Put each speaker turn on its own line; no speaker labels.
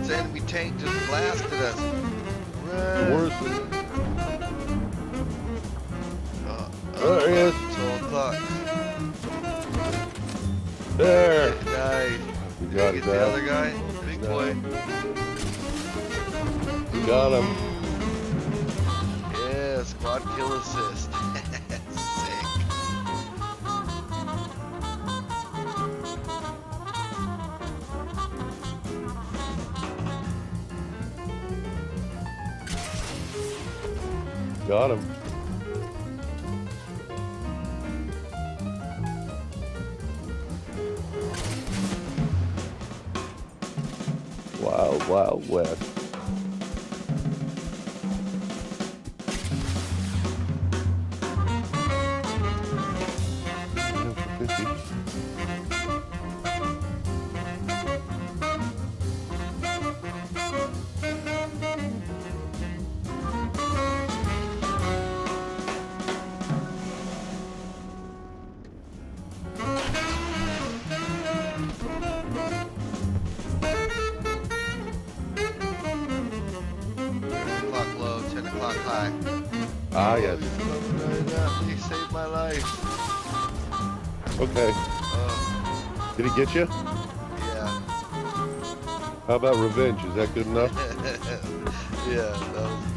This enemy tank just blasted us. Run.
The worst. There he is.
12 o'clock.
There.
Nice.
We got
Get
it.
the other guy. Big boy.
We got him.
Yeah, squad kill assist. Sick.
Got him. Wild, wild west.
High.
Ah, yes.
He saved my life.
Okay. Did he get you?
Yeah.
How about revenge? Is that good enough?
Yeah, that was